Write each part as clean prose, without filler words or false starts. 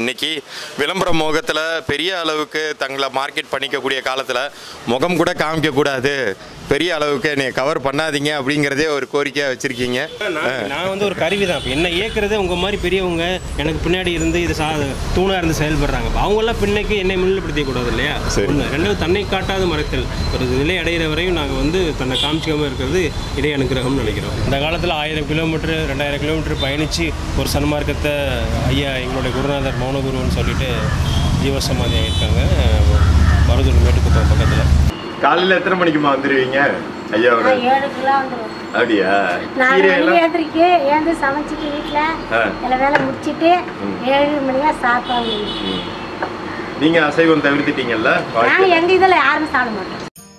இன்னைக்கு விளம்பர மோகத்தில் பெரிய அளவுக்கு தங்களை மார்க்கெட் பண்ணிக்கக்கூடிய காலத்தில் முகம் கூட காமிக்கக்கூடாது, பெரிய அளவுக்கு என்னை கவர் பண்ணாதீங்க அப்படிங்கிறதே ஒரு கோரிக்கையாக வச்சுருக்கீங்க. நான் வந்து ஒரு கருவி தான். என்ன இயக்குறது உங்கள் மாதிரி பெரியவங்க எனக்கு பின்னாடி இருந்து இது தூணாக இருந்து செயல்படுறாங்க. அவங்களாம் பின்னைக்கு என்னை முன்னிலைப்படுத்திக்கூடாது இல்லையா? ஒன்று. ரெண்டாவது, தன்னை காட்டாத மறைத்தல். ஒரு நிலை அடைகிற வரையும் நாங்கள் வந்து தன்னை காமிச்சிக்காமல் இருக்கிறது இடை அனுகிரகம்னு நினைக்கிறோம். இந்த காலத்தில் 1000 கிலோமீட்டர் 2000 கிலோமீட்டர் பயணித்து ஒரு சன்மார்க்கத்தை ஐயா எங்களுடைய குருநாதர் மௌனகுருன்னு சொல்லிட்டு ஜீவசமாதி ஆகியிருக்காங்க மருதூர் மேட்டுக்குப்பம் பக்கத்தில். காலையில் எத்தனை மணிக்குமா வந்துடுவீங்க ஐயாவோட? 7 வந்துடும். அப்படியா? ஏந்திரிக்கு ஏந்து சமைச்சிட்டு வீட்டில் எல்லா வேலை முடிச்சுட்டு 7 மணியாக சாப்பிடுவாங்க. நீங்கள் அசைவம் தவிர்த்துட்டீங்கல்ல? நாங்கள் எங்கள் இதில் யாரும் சாப்பிட மாட்டோம்.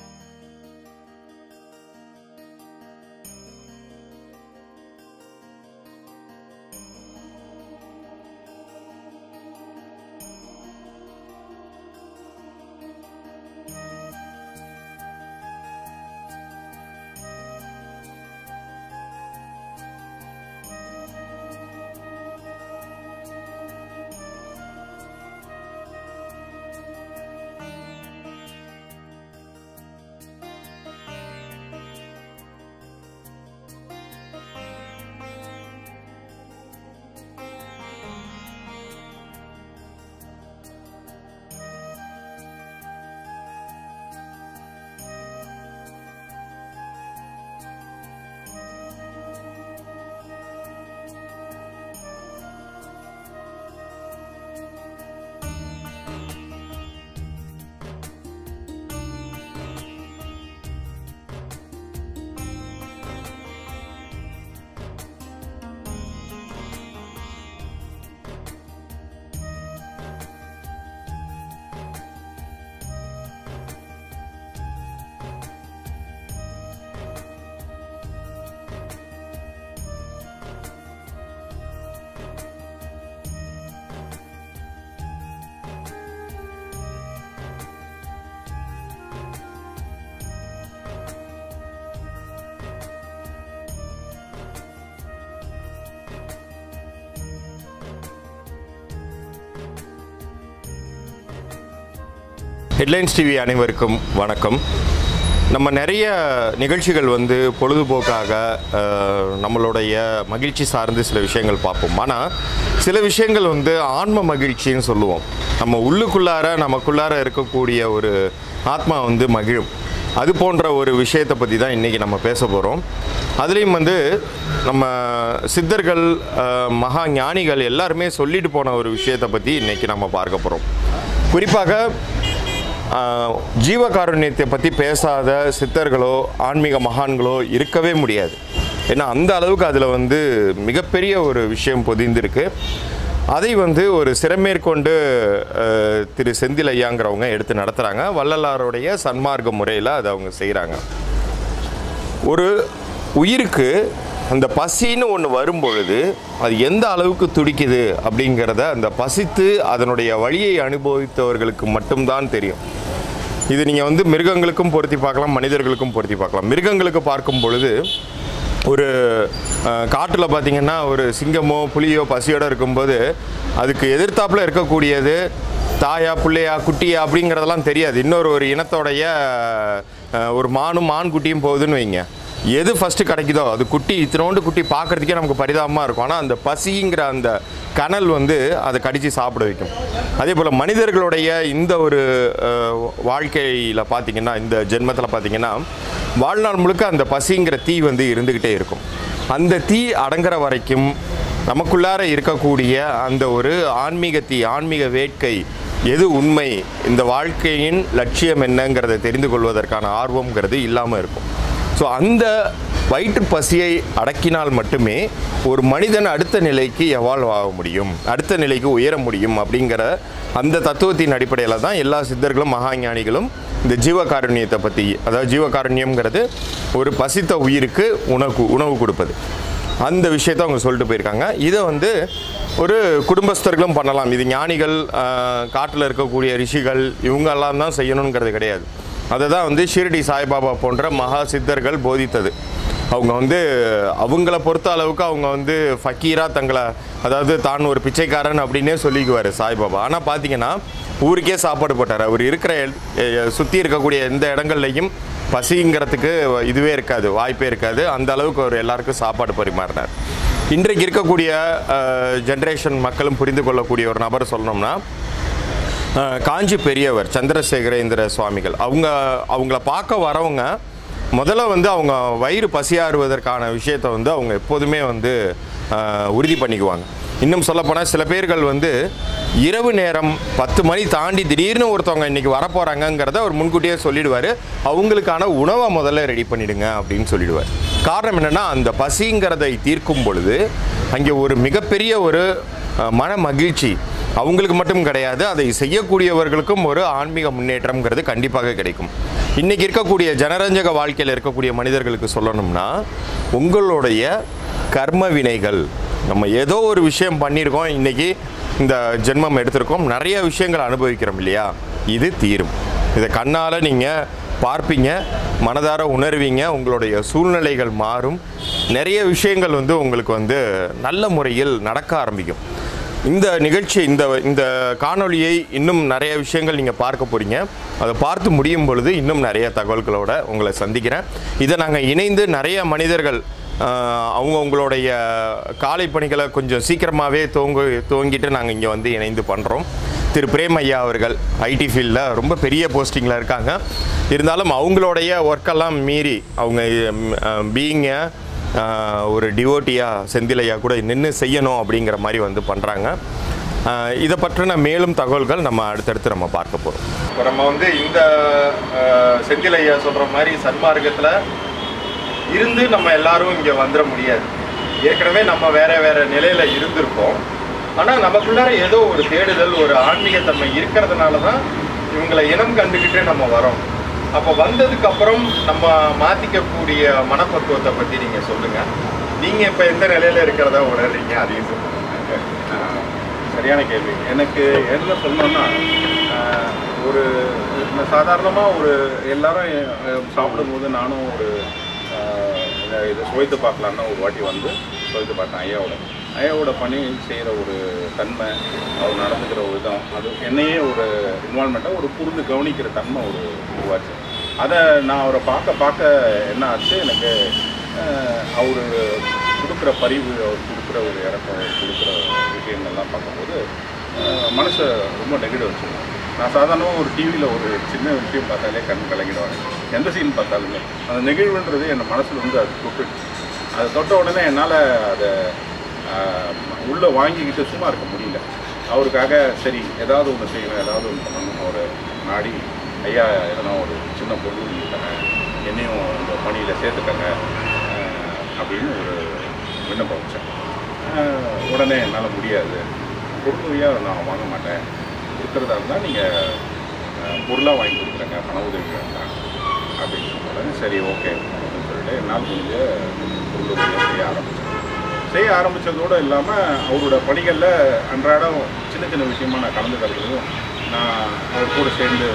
ஹெட்லைன்ஸ் டிவி அனைவருக்கும் வணக்கம். நம்ம நிறைய நிகழ்ச்சிகள் வந்து பொழுதுபோக்காக நம்மளுடைய மகிழ்ச்சி சார்ந்து சில விஷயங்கள் பார்ப்போம். ஆனால் சில விஷயங்கள் வந்து ஆன்ம மகிழ்ச்சின்னு சொல்லுவோம். நம்ம நமக்குள்ளார இருக்கக்கூடிய ஒரு ஆத்மா வந்து மகிழும். அது போன்ற ஒரு விஷயத்தை பற்றி தான் இன்றைக்கி நம்ம பேச போகிறோம். அதுலேயும் வந்து நம்ம சித்தர்கள், மகா ஞானிகள் எல்லாருமே சொல்லிட்டு போன ஒரு விஷயத்தை பற்றி இன்றைக்கி நம்ம பார்க்க போகிறோம். குறிப்பாக ஜீவகாருண்யத்தை பற்றி பேசாத சித்தர்களோ ஆன்மீக மகான்களோ இருக்கவே முடியாது. ஏன்னா அந்த அளவுக்கு அதில் வந்து மிகப்பெரிய ஒரு விஷயம் பொதிந்திருக்கு. அதை வந்து ஒரு சிறமேற்கொண்டு திரு செந்தில் ஐயாங்கிறவங்க எடுத்து நடத்துகிறாங்க. வள்ளலாருடைய சன்மார்க்க முறையில் அதை அவங்க செய்கிறாங்க. ஒரு உயிருக்கு அந்த பசின்னு ஒன்று வரும்பொழுது அது எந்த அளவுக்கு துடிக்குது அப்படிங்கிறத அந்த பசித்து அதனுடைய வழியை அனுபவித்தவர்களுக்கு மட்டும்தான் தெரியும். இது நீங்கள் வந்து மிருகங்களுக்கும் பொருத்தி பார்க்கலாம், மனிதர்களுக்கும் பொருத்தி பார்க்கலாம். மிருகங்களுக்கு பார்க்கும் பொழுது ஒரு காட்டில் பார்த்திங்கன்னா ஒரு சிங்கமோ புலியோ பசியோடு இருக்கும்போது அதுக்கு எதிர்த்தாப்பில் இருக்கக்கூடியது தாயா பிள்ளையா குட்டியா அப்படிங்கிறதெல்லாம் தெரியாது. ஒரு இனத்தோடைய ஒரு மான் குட்டியும் போகுதுன்னு வைங்க, எது ஃபஸ்ட்டு கிடைக்குதோ அது குட்டி, இத்தனோண்டு குட்டி பார்க்குறதுக்கே நமக்கு பரிதாபமாக இருக்கும். ஆனால் அந்த பசிங்கிற அந்த கனல் வந்து அதை கடித்து சாப்பிட வைக்கும். அதே போல் மனிதர்களுடைய இந்த ஒரு வாழ்க்கையில் பார்த்திங்கன்னா, இந்த ஜென்மத்தில் பார்த்திங்கன்னா வாழ்நாள் முழுக்க அந்த பசிங்கிற தீ வந்து இருந்துக்கிட்டே இருக்கும். அந்த தீ அடங்குற வரைக்கும் நமக்குள்ளார இருக்கக்கூடிய அந்த ஒரு ஆன்மீக தீ, ஆன்மீக வேட்கை, எது உண்மை, இந்த வாழ்க்கையின் லட்சியம் என்னங்கிறத தெரிந்து கொள்வதற்கான ஆர்வம்ங்கிறது இல்லாமல் இருக்கும். ஸோ அந்த வயிற்று பசியை அடக்கினால் மட்டுமே ஒரு மனிதன் அடுத்த நிலைக்கு எவால்வ் ஆக முடியும், அடுத்த நிலைக்கு உயர முடியும். அப்படிங்கிற அந்த தத்துவத்தின் அடிப்படையில் தான் எல்லா சித்தர்களும் மகா ஞானிகளும் இந்த ஜீவகாருண்யத்தை பற்றி, அதாவது ஜீவகாருண்யம்ங்கிறது ஒரு பசித்த உயிருக்கு உணவு கொடுப்பது, அந்த விஷயத்தை அவங்க சொல்லிட்டு போயிருக்காங்க. இதை வந்து ஒரு குடும்பஸ்தர்களும் பண்ணலாம். இது ஞானிகள், காட்டில் இருக்கக்கூடிய ரிஷிகள் இவங்கெல்லாம் தான் செய்யணுங்கிறது கிடையாது. அதை தான் வந்து ஷிரடி சாய்பாபா போன்ற மகா சித்தர்கள் போதித்தது. அவங்க வந்து அவங்கள பொறுத்த அளவுக்கு அவங்க வந்து ஃபக்கீராக தங்களை, அதாவது தான் ஒரு பிச்சைக்காரன் அப்படின்னே சொல்லிக்குவார் சாய்பாபா. ஆனால் பார்த்தீங்கன்னா ஊருக்கே சாப்பாடு போட்டார். அவர் இருக்கிற சுற்றி இருக்கக்கூடிய எந்த இடங்கள்லையும் பசிங்கிறதுக்கு இதுவே இருக்காது, வாய்ப்பே இருக்காது. அந்த அளவுக்கு அவர் எல்லாருக்கும் சாப்பாடு பரிமாறினார். இன்றைக்கு இருக்கக்கூடிய ஜென்ரேஷன் மக்களும் புரிந்து கொள்ளக்கூடிய ஒரு நபர் சொல்லணும்னா காஞ்சி பெரியவர் சந்திரசேகரேந்திர சுவாமிகள். அவங்கள பார்க்க வரவங்க முதல்ல வந்து அவங்க வயிறு பசியாறுவதற்கான விஷயத்தை வந்து அவங்க எப்போதுமே வந்து உறுதி பண்ணிக்குவாங்க. இன்னும் சொல்லப்போனால் சில பேர்கள் வந்து இரவு நேரம் 10 மணி தாண்டி திடீர்னு ஒருத்தவங்க இன்றைக்கி வரப்போகிறாங்கங்கிறத அவர் முன்கூட்டியே சொல்லிடுவார். அவங்களுக்கான உணவை முதல்ல ரெடி பண்ணிவிடுங்க அப்படின்னு சொல்லிடுவார். காரணம் என்னென்னா, அந்த பசிங்கிறதை தீர்க்கும் பொழுது அங்கே ஒரு மிகப்பெரிய ஒரு மன மகிழ்ச்சி அவங்களுக்கு மட்டும் கிடையாது, அதை செய்யக்கூடியவர்களுக்கும் ஒரு ஆன்மீக முன்னேற்றம்ங்கிறது கண்டிப்பாக கிடைக்கும். இன்றைக்கி இருக்கக்கூடிய ஜனரஞ்சக வாழ்க்கையில் இருக்கக்கூடிய மனிதர்களுக்கு சொல்லணும்னா, உங்களுடைய கர்ம வினைகள், நம்ம ஏதோ ஒரு விஷயம் பண்ணியிருக்கோம், இன்றைக்கி இந்த ஜென்மம் எடுத்திருக்கோம், நிறைய விஷயங்கள் அனுபவிக்கிறோம் இல்லையா, இது தீரும். இதை கண்ணால் நீங்கள் பார்ப்பீங்க, மனதார உணர்வீங்க, உங்களுடைய சூழ்நிலைகள் மாறும், நிறைய விஷயங்கள் வந்து உங்களுக்கு வந்து நல்ல முறையில் நடக்க ஆரம்பிக்கும். இந்த நிகழ்ச்சி, இந்த காணொளியை இன்னும் நிறைய விஷயங்கள் நீங்கள் பார்க்க போகிறீங்க. அதை பார்த்து முடியும் பொழுது இன்னும் நிறைய தகவல்களோட உங்களை சந்திக்கிறேன். இதை நாங்கள் இணைந்து நிறைய மனிதர்கள் அவங்களுடைய காலை பணிகளை கொஞ்சம் சீக்கிரமாகவே துவங்கிட்டு நாங்கள் இங்கே வந்து இணைந்து பண்ணுறோம். திரு பிரேம் ஐயா அவர்கள் ஐடி ஃபீல்டில் ரொம்ப பெரிய போஸ்டிங்கில் இருக்காங்க. இருந்தாலும் அவங்களுடைய ஒர்க்கெல்லாம் மீறி அவங்க பீயிங்க ஒரு டிவோட்டியாக செந்திலையா கூட நின்று செய்யணும் அப்படிங்கிற மாதிரி வந்து பண்ணுறாங்க. இதை பற்றின மேலும் தகவல்கள் நம்ம அடுத்தடுத்து நம்ம பார்க்க போகிறோம். இப்போ நம்ம வந்து இந்த செந்திலையா சொல்கிற மாதிரி சன்மார்க்கத்தில் இருந்து நம்ம எல்லாரும் இங்கே வந்துட முடியாது. ஏற்கனவே நம்ம வேறு நிலையில் இருந்திருக்கோம். ஆனால் நமக்குள்ளார ஏதோ ஒரு தேடுதல், ஒரு ஆன்மீகத்தன்மை இருக்கிறதுனால தான் இவங்களை இனம் கண்டுக்கிட்டே நம்ம வரோம். அப்போ வந்ததுக்கப்புறம் நம்ம மாற்றிக்கக்கூடிய மனப்பக்குவத்தை பற்றி நீங்கள் சொல்லுங்கள். நீங்கள் இப்போ எந்த நிலையில் இருக்கிறதா உணர்றீங்க, அதையும் சொல்லுங்கள். சரியான கேள்வி. எனக்கு என்ன சொல்லணும்னா, ஒரு சாதாரணமாக ஒரு எல்லாரும் சாப்பிடும்போது நானும் ஒரு இதை சுவைத்து பார்க்கலான்னா ஒரு வாட்டி வந்து சுவைத்து பார்த்தேன். ஐயாவோட பணி செய்கிற ஒரு தன்மை, அவர் நடந்துக்கிற ஒரு விதம், அது என்னையே ஒரு இன்வால்மெண்ட்டாக ஒரு புரிந்து கவனிக்கிற தன்மை ஒரு உருவாச்சு. அதை நான் அவரை பார்க்க என்ன ஆச்சு, எனக்கு அவர் கொடுக்குற பரிவு, அவர் கொடுக்குற ஒரு இறக்கம், அவர் கொடுக்குற விஷயங்கள்லாம் பார்க்கும்போது மனசை ரொம்ப நெகிட வச்சுருந்தேன். நான் சாதாரணமாக ஒரு டிவியில் ஒரு சின்ன விஷயம் பார்த்தாலே கண் கலங்கிடுவாங்க. எந்த சீன் பார்த்தாலுமே அந்த நெகிழ்வுன்றது என் மனசில் வந்து அது தொட்டுச்சு. அதை தொட்ட உடனே என்னால் அதை உள்ளே வாங்கிக்கிட்டு சும்மா இருக்க முடியல. அவருக்காக சரி ஏதாவது ஒன்று செய்யணும், ஏதாவது ஒன்று பண்ணணும். ஒரு நாடி ஐயா எதனா ஒரு சின்ன பொருள் தரேன், என்னையும் இந்த பணியில் சேர்த்துக்கங்க அப்படின்னு ஒரு விண்ணப்பம் வச்சேன். உடனே என்னால் முடியாது, பொருளுதவியாக நான் வாங்க மாட்டேன், கொடுக்குறதா இருந்தால் நீங்கள் பொருளாக வாங்கி கொடுக்குறேங்க, பண உதவி வேண்டாம் அப்படின்னு சொன்னாலும் சரி ஓகே அப்படின்னு சொல்லிட்டு என்னால் முடிஞ்ச பொருளுதவியாக செய்ய ஆரம்பித்ததோடு இல்லாமல் அவரோட பணிகளில் அன்றாடம் சின்ன விஷயமாக நான் கலந்துக்கிறதையும், நான் அவர் கூட சேர்ந்து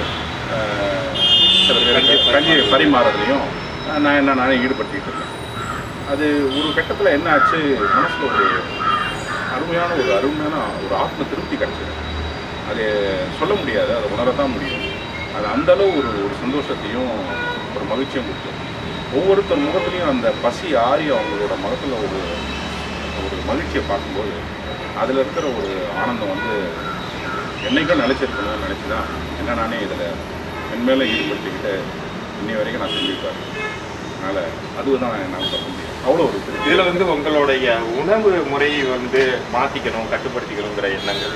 சில பேருக்கு கஞ்சி பரிமாறதுலையும் நானே ஈடுபடுத்திக்கிட்டு இருக்கேன். அது ஒரு கட்டத்தில் என்ன ஆச்சு, மனசில் ஒரு அருமையான ஒரு ஆத்ம திருப்தி கிடச்சிது. அது சொல்ல முடியாது, அதை உணரத்தான் முடியும். அது அந்தளவு ஒரு சந்தோஷத்தையும் ஒரு மகிழ்ச்சியும் கொடுக்கும். ஒவ்வொருத்தர் முகத்துலேயும் அந்த பசி ஆறி அவங்களோட முகத்தில் ஒரு மகிழ்ச்சியை பார்க்கும்போது அதில் இருக்கிற ஒரு ஆனந்தம் வந்து என்னைக்கும் நினச்சிருக்கணும்னு நினச்சி தான் என்ன நானே இதில் மென்மேலே ஈடுபடுத்திக்கிட்டு இன்னி வரைக்கும் நான் செஞ்சுருப்பேன். அதனால் அதுதான் நான் சொல்ல முடியும். அவ்வளோ ஒரு இதில் வந்து உங்களுடைய உணவு முறையை வந்து மாற்றிக்கணும், கட்டுப்படுத்திக்கணுங்கிற எண்ணங்கள்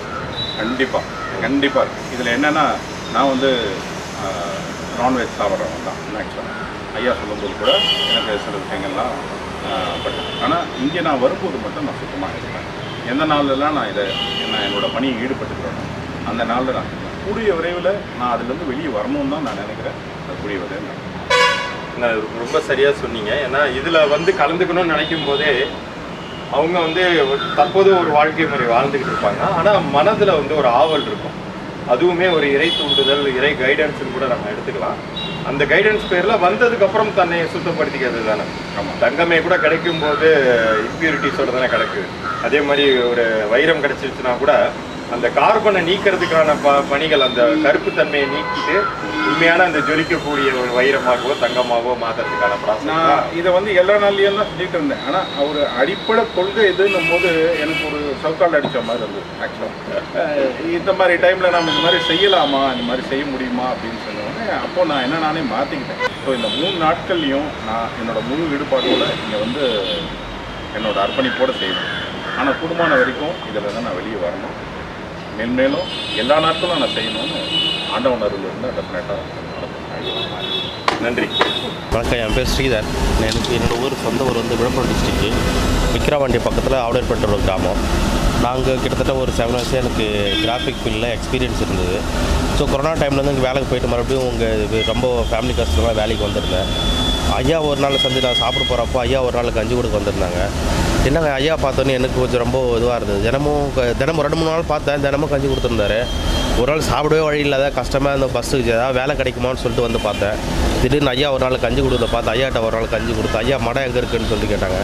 கண்டிப்பாக இதில் என்னென்னா, நான் வந்து நான்வெஜ் சாப்பிட்றவங்க தான் ஆக்சுவலாக. ஐயா சொல்லும்போது கூட எனக்கு சில விஷயங்கள்லாம் பட்டேன். ஆனால் இங்கே நான் வரும்போது மட்டும் நான் சுத்தமாக இருப்பேன். எந்த நாள்லலாம் நான் என்னோடய பணியை ஈடுபட்டுக்கிறேன் அந்த நாளில் நான் கூடிய விரைவில் நான் அதுலேருந்து வெளியே வரணும்னு தான் நான் நினைக்கிறேன். அது கூடிய விரைவில் நான் ரொம்ப சரியாக சொன்னீங்க. ஏன்னா இதில் வந்து கலந்துக்கணும்னு நினைக்கும் போதே அவங்க வந்து தற்போது ஒரு வாழ்க்கை முறை வாழ்ந்துக்கிட்டு இருப்பாங்க. ஆனால் மனதில் வந்து ஒரு ஆவல் இருக்கும். அதுவுமே ஒரு இறை தூண்டுதல், இறை கைடன்ஸ்னு கூட நம்ம எடுத்துக்கலாம். அந்த கைடன்ஸ் பேரில் வந்ததுக்கப்புறம் தன்னை சுத்தப்படுத்திக்கிறது தானே. தங்கமே கூட கிடைக்கும் போது இம்பியூரிட்டிஸோட தானே கிடக்குது. அதே மாதிரி ஒரு வைரம் கிடைச்சிருச்சுன்னா கூட அந்த கார்பனை நீக்கிறதுக்கான பணிகள், அந்த கருப்பு தன்மையை நீக்கிட்டு உண்மையான அந்த ஜொலிக்கக்கூடிய ஒரு வைரமாகவோ தங்கமாகவோ மாற்றுறதுக்கான ப்ராசஸ். நான் இதை எல்லா நாள்லையும் தான் சொல்லிட்டு இருந்தேன். ஆனால் ஒரு அடிப்படை கொள்கை எதுன்னும் போது எனக்கு ஒரு சவுக்கால் அடித்த மாதிரி இருந்தது. ஆக்சுவலாக இந்த மாதிரி டைமில் நம்ம இந்த மாதிரி செய்யலாமா, இந்த மாதிரி செய்ய முடியுமா அப்படின்னு சொன்னோடனே அப்போது நான் நானே மாற்றிக்கிட்டேன். ஸோ இந்த 3 நாட்கள்லையும் நான் என்னோடய முழு ஈடுபாட்டோடு இங்கே என்னோட அர்ப்பணிப்போடு செய்வேன். ஆனால் கூடுமான வரைக்கும் இதில் தான் நான் வெளியே வரணும். மேலும் எல்லா நாட்களும் நான் செய்யணும்னு ஆண்டவன் அருள் இருந்தால் டெஃபினட்டாக நன்றி. வணக்கம், என் பேர் ஸ்ரீதர். என்னோடய ஊர் சொந்த ஊர் விழுப்புரம் டிஸ்ட்ரிக்ட்டு விக்கிரவாண்டி பக்கத்தில் ஆவடேர்பேட்டை ஒரு கிராமம். நாங்கள் கிட்டத்தட்ட ஒரு 7 வருஷம் எனக்கு கிராஃபிக் ஃபீல்டில் எக்ஸ்பீரியன்ஸ் இருந்தது. ஸோ கொரோனா டைம்லேருந்து இங்கே வேலைக்கு போயிட்டு மறுபடியும் ரொம்ப ஃபேமிலி கஷ்டமாக வேலைக்கு வந்திருந்தேன். ஐயா ஒரு நாள் நான் சாப்பிட போகிறப்போ ஐயா ஒரு நாள் கஞ்சி கொடுக்க வந்திருந்தாங்க. என்னங்க ஐயா பார்த்தோன்னே எனக்கு கொஞ்சம் ரொம்ப இதுவாக இருந்தது. தினமும் 2-3 நாள் பார்த்தேன், தினமும் கஞ்சி கொடுத்துருந்தாரு. ஒரு நாள் சாப்பிடவே வழி இல்லாத கஷ்டமாக இந்த பஸ்ஸுக்கு ஏதாவது வேலை கிடைக்குமான்னு சொல்லிட்டு பார்த்தேன். திடீர்னு ஐயா ஒரு நாள் கஞ்சி கொடுத்த பார்த்து ஐயாட்ட ஒரு நாள் கஞ்சி கொடுத்து, ஐயா மடம் எங்கே இருக்குன்னு சொல்லிட்டு கேட்டாங்க.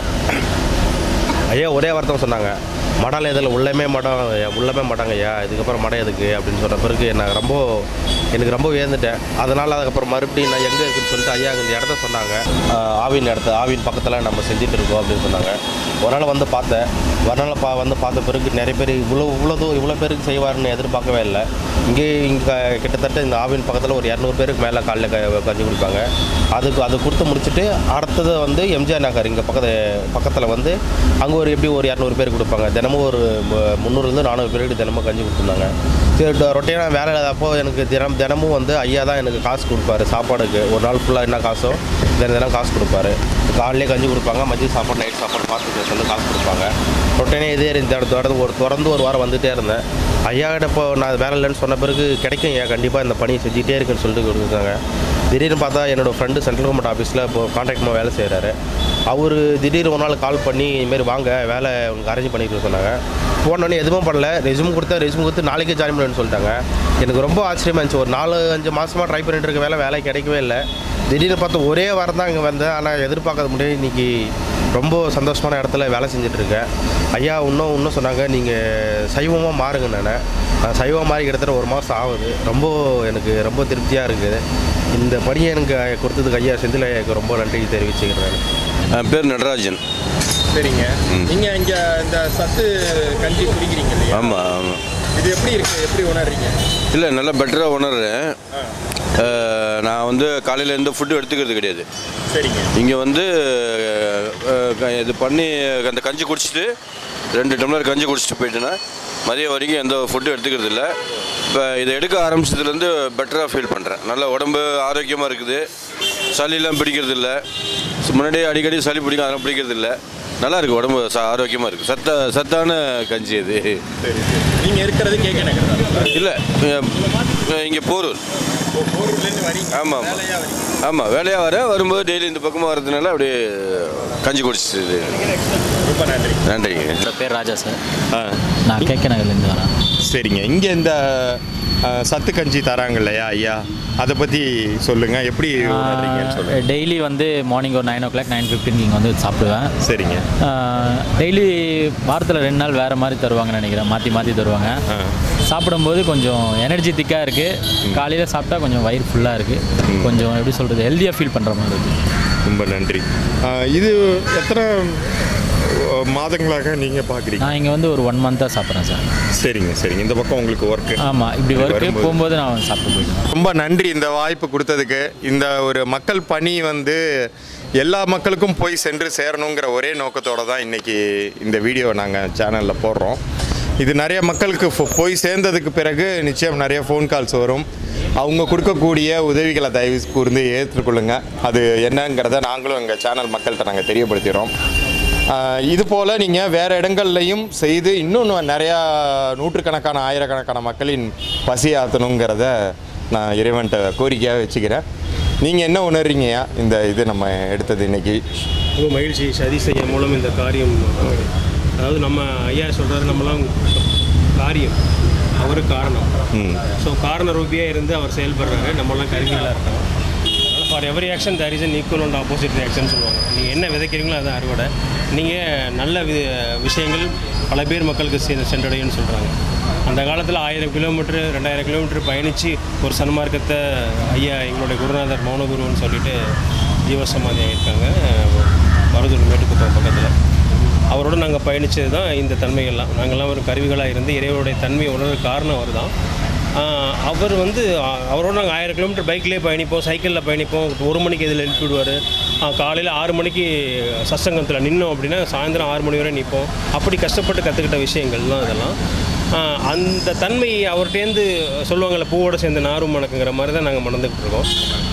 ஐயா ஒரே வார்த்தை சொன்னாங்க, மடால் இதில் உள்ளமே மடங்க ஐயா, இதுக்கப்புறம் மடம் எதுக்கு அப்படின்னு சொன்ன பிறகு எனக்கு ரொம்ப வியந்துட்டேன். அதனால் அதுக்கப்புறம் மறுபடியும் நான் எங்கே இருக்குன்னு சொல்லிட்டு ஐயா இந்த இடத்த சொன்னாங்க. ஆவின் பக்கத்தில் நம்ம செஞ்சுட்டு இருக்கோம் அப்படின்னு சொன்னாங்க. ஒரு நாள் பார்த்தேன். ஒரு நாள் பார்த்த பிறகு நிறைய பேர் இவ்வளோ பேருக்கு செய்வார்னு எதிர்பார்க்கவே இல்லை. இங்கே கிட்டத்தட்ட இந்த ஆவின் பக்கத்தில் ஒரு 200 பேருக்கு மேலே காலையில் கஞ்சி குடிப்பாங்க. அது கொடுத்து முடிச்சுட்டு அடுத்தது எம்ஜிஆர் நகர் இங்கே பக்கத்தில் அங்கே ஒரு 200 பேர் கொடுப்பாங்க. தினமும் ஒரு 300-400 பேருக்கு தினமும் கஞ்சி கொடுத்துருந்தாங்க. சரி, ரொட்டீனாக வேலை இல்லாதப்போ எனக்கு தினமும் ஐயா தான் எனக்கு காசு கொடுப்பாரு சாப்பாடுக்கு. ஒரு நாள் ஃபுல்லாக என்ன காசோ தினம் காசு கொடுப்பாரு. காலையிலே கஞ்சி கொடுப்பாங்க, மதியம் சாப்பாடு, நைட் சாப்பாடு பார்த்து காசு கொடுப்பாங்க. ரொட்டீனாக இதே தொடர்ந்து ஒரு வாரம் வந்துகிட்டே இருந்தேன். ஐயாக்கிட்ட இப்போ நான் வேலை இல்லைன்னு சொன்ன பிறகு கிடைக்கும் ஐயா, கண்டிப்பாக இந்த பணியை செஞ்சுட்டே இருக்குன்னு சொல்லிட்டு கொடுத்துருக்காங்க. திடீர்னு பார்த்தா என்னோடய ஃப்ரெண்டு சென்ட்ரல் கவர்மெண்ட் ஆஃபீஸில் இப்போ கான்ட்ராக்டமாக வேலை செய்கிறாரு. அவர் திடீர்னு ஒரு நாள் கால் பண்ணி இதுமாரி வாங்க வேலை உங்களுக்கு அரேஞ்ச் பண்ணிட்டு சொன்னாங்க. போனோடனே எதுவும் பண்ணல, ரெஸ்யூம் கொடுத்து நாளைக்கே ஜாயின் பண்ணுன்னு சொல்லிட்டாங்க. எனக்கு ரொம்ப ஆச்சரியமாக இருந்துச்சு. ஒரு 4-5 மாதமாக ட்ரை பண்ணிட்டு இருக்க வேலை கிடைக்கவே இல்லை. திடீர்னு பார்த்து ஒரே வாரம் தான் இங்கே வந்தேன். ஆனால் எதிர்பார்க்காத முடியாது இன்றைக்கி ரொம்ப சந்தோஷமான இடத்துல வேலை செஞ்சிட்ருக்கேன். ஐயா இன்னும் சொன்னாங்க, நீங்கள் சைவமாக மாறுங்க. நான் சைவமாக மாறி கிட்டத்தட்ட 1 மாதம் ஆகுது. எனக்கு ரொம்ப திருப்தியாக இருக்குது. இந்த பணியை எனக்கு கொடுத்ததுக்கு ஐயா செந்தில் ஐயாவுக்கு ரொம்ப நன்றி தெரிவிச்சுக்கிறேன். என் பேர் நடராஜன். சரிங்க, நீங்கள் இங்கே இந்த சத்து கஞ்சி குடிக்கிறீங்க இல்லையா? ஆமாம். இது எப்படி இருக்குது, எப்படி உணர்றீங்க? இல்லை, நல்லா பெட்டராக உணர்றேன். நான் காலையில் ஃபுட்டு எடுத்துக்கிறது கிடையாது. சரிங்க. இங்கே இது பண்ணி அந்த கஞ்சி குடிச்சிட்டு 2 டம்ளர் கஞ்சி குடிச்சிட்டு போயிட்டேன்னா மதியம் வரைக்கும் எந்த ஃபுட்டும் எடுத்துக்கிறது இல்லை. இப்போ இதை எடுக்க ஆரம்பிச்சதுலேருந்து பெட்டராக ஃபீல் பண்ணுறேன். நல்லா உடம்பு ஆரோக்கியமாக இருக்குது. சளியெல்லாம் பிடிக்கிறது இல்லை. முன்னாடியே அடிக்கடி சளி பிடிக்கும், அதெல்லாம் பிடிக்கிறது இல்லை. நல்லா இருக்குது, உடம்பு ஆரோக்கியமாக இருக்குது. சத்தான கஞ்சி இது. சரி, நீங்கள் இருக்கிறது கேட்க நகர் இல்லை, இங்கே போரூர். ஆமாம் வேலையாக வரும்போது டெய்லி இந்த பக்கமாக வர்றதுனால அப்படியே கஞ்சி குடிச்சிட்டு. ரொம்ப நன்றிங்க. என்னோட பேர் ராஜா சார். நான் கேட்க நகர்லேருந்து வரேன். சரிங்க, இங்கே இந்த சத்து கஞ்சி தராங்க இல்லையா ஐயா, அதை பற்றி சொல்லுங்கள், எப்படி சொல்லுங்கள். டெய்லி மார்னிங் ஒரு 9 o'clock 9:15 இங்கே சாப்பிடுவேன். சரிங்க. டெய்லி வாரத்தில் 2 நாள் வேறு மாதிரி தருவாங்கன்னு நினைக்கிறேன், மாற்றி தருவாங்க. சாப்பிடும்போது கொஞ்சம் எனர்ஜி திக்காக இருக்குது. காலையில் சாப்பிட்டா கொஞ்சம் வயிறு ஃபுல்லாக இருக்குது. கொஞ்சம் எப்படி சொல்கிறது, ஹெல்த்தியாக ஃபீல் பண்ணுற மாதிரி இருக்குது. ரொம்ப நன்றி. இது எத்தனை மாதங்களாக நீங்கள் பார்க்குறீங்க? நான் இங்கே ஒரு 1 month சாப்பிட்றேன் சார். சரிங்க. இந்த பக்கம் உங்களுக்கு ஒர்க்கு? ஆமாம், இப்படி ஒர்க்கு போகும்போது நான் சாப்பிட்டு போயிடுவேன். ரொம்ப நன்றி இந்த வாய்ப்பு கொடுத்ததுக்கு. இந்த ஒரு மக்கள் பணி எல்லா மக்களுக்கும் போய் சென்று சேரணுங்கிற ஒரே நோக்கத்தோடு தான் இன்றைக்கி இந்த வீடியோ நாங்கள் சேனலில் போடுறோம். இது நிறைய மக்களுக்கு போய் சேர்ந்ததுக்கு பிறகு நிச்சயம் நிறைய ஃபோன் கால்ஸ் வரும். அவங்க கொடுக்கக்கூடிய உதவிகளை தயவு கூர்ந்து ஏற்றுக்கொள்ளுங்க. அது என்னங்கிறத நாங்களும் எங்கள் சேனல் மக்கள்கிட்ட நாங்கள் தெரியப்படுத்திடுறோம். இது போல் நீங்கள் வேறு இடங்கள்லையும் செய்து இன்னும் நிறையா நூற்றுக்கணக்கான ஆயிரக்கணக்கான மக்களின் பசி ஆற்றணுங்கிறத நான் இறைவன்கிட்ட கோரிக்கையாக வச்சுக்கிறேன். நீங்கள் என்ன உணர்றீங்கயா இது நம்ம எடுத்தது இன்றைக்கி? ரொம்ப மகிழ்ச்சி. சதி செய்ய மூலம் இந்த காரியம், அதாவது நம்ம ஐயா சொல்கிறாரு, நம்மளாம் காரியம் அவர் காரணம். ஸோ காரண ரூபியாக இருந்து அவர் செயல்படுறாரு, நம்மளாம் கருவிகளாக இருக்கோம். அதனால் for every action there is an equal and opposite reaction சொல்லுவாங்க. நீங்கள் என்ன விதைக்கிறீங்களோ அது அறுவடை. நீங்கள் நல்ல விஷயங்கள் பல பேர் மக்களுக்கு சென்றடையும்னு சொல்கிறாங்க. அந்த காலத்தில் 1000 கிலோமீட்டர் 2000 கிலோமீட்டர் பயணித்து ஒரு சன்மார்க்கத்தை ஐயா எங்களுடைய குருநாதர் மௌனகுருன்னு சொல்லிட்டு ஜீவசமாதி ஆகியிருக்காங்க மருதூர் மேட்டுக்குப்பம் பக்கத்தில். அவரோட நாங்கள் பயணித்தது தான் இந்த தன்மைகள்லாம். நாங்கள்லாம் ஒரு கருவிகளாக இருந்து இறைவனுடைய தன்மையை உணர்ற காரணம் அவர் தான். அவர் வந்து அவரோட நாங்கள் 1000 கிலோமீட்டர் பைக்லேயே பயணிப்போம், சைக்கிளில் பயணிப்போம். 1 மணிக்கு இதில் எழுப்பி விடுவார். காலையில் 6 மணிக்கு சத்சங்கத்தில் நின்னோம் அப்படின்னா சாயந்தரம் 6 மணி வரை நிற்போம். அப்படி கஷ்டப்பட்டு கற்றுக்கிட்ட விஷயங்கள் தான் இதெல்லாம். அந்த தன்மை அவர்கிட்டேருந்து சொல்லுவாங்கள்ல, பூவோட சேர்ந்து நாரும் மணக்குங்கிற மாதிரி தான் நாங்கள் மணந்துக்கிட்டு இருக்கோம்.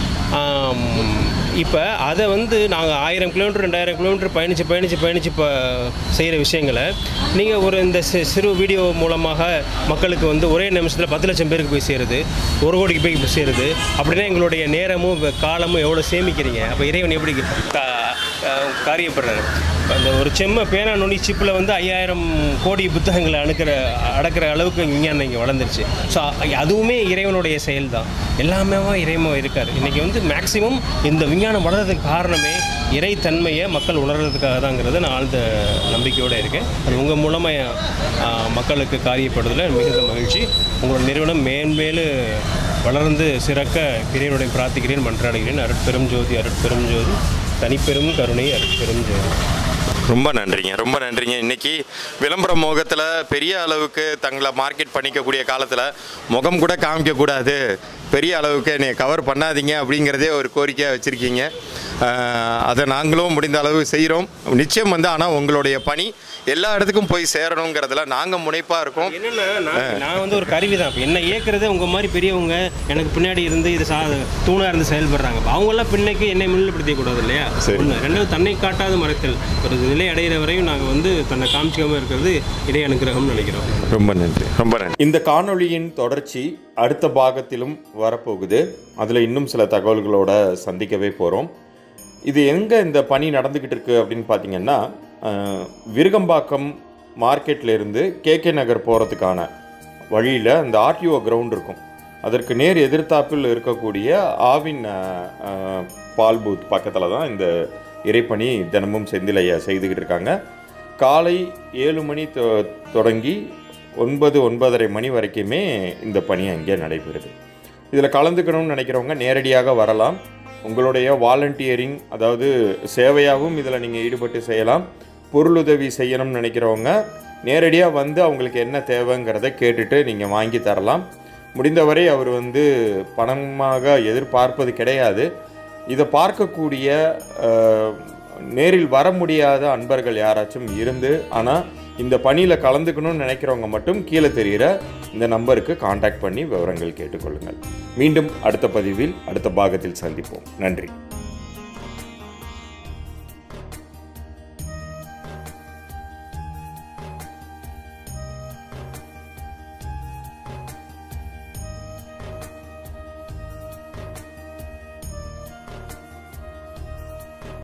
இப்போ அதை வந்து நாங்கள் 1000 கிலோமீட்டர் 2000 கிலோமீட்டர் பயணித்து இப்போ செய்கிற விஷயங்களை நீங்கள் ஒரு இந்த சிறு வீடியோ மூலமாக மக்களுக்கு வந்து ஒரே நிமிஷத்தில் 10 லட்சம் பேருக்கு போய் சேருது, 1 கோடிக்கு போய் சேருது அப்படின்னா எங்களுடைய நேரமும் காலமும் எவ்வளோ சேமிக்கிறீங்க? அப்போ இறைவன் எப்படி காரியப்படுறாரு? அந்த ஒரு செம்ம பேனா நுனி சிப்பில் வந்து 5000 கோடி புத்தகங்களை அடக்கிற அளவுக்கு விஞ்ஞானம் இங்கே வளர்ந்துருச்சு. ஸோ அதுவுமே இறைவனுடைய செயல் தான். எல்லாமே இறைவன் இருக்கார். இன்றைக்கி வந்து மேக்சிமம் இந்த விஞ்ஞானம் வளர்கிறதுக்கு காரணமே இறைத்தன்மையை மக்கள் உணர்றதுக்காக தாங்கிறது நான் ஆழ்ந்த நம்பிக்கையோடு இருக்கேன். அது உங்கள் மூலமாக மக்களுக்கு காரியப்படுறதுல மிகுந்த மகிழ்ச்சி. உங்களோட நிறுவனம் மேன்மேலு வளர்ந்து சிறக்க இறைவனுடைய பிரார்த்திக்கிறேன், மன்றாடுகிறேன். அருட்பெரும் ஜோதி, அருட்பெரும் ஜோதி, தனிப்பெரும் கருணை, அருட்பெரும் ஜோதி. ரொம்ப நன்றிங்க. இன்றைக்கி விளம்பர மோகத்தில் பெரிய அளவுக்கு தங்களை மார்க்கெட் பண்ணிக்கக்கூடிய காலத்தில் முகம் கூட காமிக்கக்கூடாது, பெரிய அளவுக்கு என்னை கவர் பண்ணாதீங்க அப்படிங்கிறதே ஒரு கோரிக்கையாக வச்சுருக்கீங்க. அதை நாங்களும் முடிந்த அளவு செய்கிறோம். நிச்சயம் வந்து ஆனால் உங்களுடைய பணி எல்லா இடத்துக்கும் போய் சேரணுங்கிறதுல நாங்கள் முனைப்பாக இருக்கோம். என்னென்னா நான் வந்து ஒரு கருவி தான். இப்போ என்ன இயக்கிறதே உங்கள் மாதிரி பெரியவங்க எனக்கு பின்னாடி இருந்து இது தூணாக இருந்து செயல்படுறாங்க. அவங்களாம் பின்னைக்கு என்னை முன்னிலைப்படுத்தக்கூடாது இல்லையா? ஒன்று. ரெண்டாவது, தன்னை காட்டாத மறைத்தல். ஒரு நிலை அடைகிற வரையும் நாங்கள் வந்து தன்னை காமிச்சிக்காமல் இருக்கிறது இறை அனுகிரகம்னு நினைக்கிறோம். ரொம்ப நன்றி. இந்த காணொளியின் தொடர்ச்சி அடுத்த பாகத்திலும் வரப்போகுது. அதில் இன்னும் சில தகவல்களோட சந்திக்கவே போகிறோம். இது எங்கே இந்த பணி நடந்துக்கிட்டு இருக்குது அப்படின்னு பார்த்தீங்கன்னா, விருகம்பாக்கம் மார்க்கெட்லேருந்து கேகே நகர் போகிறதுக்கான வழியில் அந்த ஆர்டிஓ கிரவுண்ட் இருக்கும். அதற்கு நேர் எதிர்த்தாப்பில் இருக்கக்கூடிய ஆவின் பால் பூத் பக்கத்தில் தான் இந்த இறைப்பணி தினமும் செந்திலையா செய்துக்கிட்டு இருக்காங்க. காலை 7 மணி தொடங்கி 9-9:30 மணி வரைக்குமே இந்த பணி அங்கே நடைபெறுது. இதில் கலந்துக்கணும்னு நினைக்கிறவங்க நேரடியாக வரலாம். உங்களுடைய வாலண்டியரிங், அதாவது சேவையாகவும் இதில் நீங்கள் ஈடுபட்டு செய்யலாம். பொருளுதவி செய்யணும்னு நினைக்கிறவங்க நேரடியாக வந்து அவங்களுக்கு என்ன தேவைங்கிறத கேட்டுட்டு நீங்கள் வாங்கி தரலாம். முடிந்தவரை அவர் வந்து பணமாக எதிர்பார்ப்பது கிடையாது. இதை பார்க்கக்கூடிய நேரில் வர முடியாத அன்பர்கள் யாராச்சும் இருந்து ஆனால் இந்த பணியில் கலந்துக்கணும்னு நினைக்கிறவங்க மட்டும் கீழே தெரிகிற இந்த நம்பருக்கு காண்டாக்ட் பண்ணி விவரங்கள் கேட்டுக்கொள்ளுங்கள். மீண்டும் அடுத்த பதிவில் அடுத்த பாகத்தில் சந்திப்போம். நன்றி.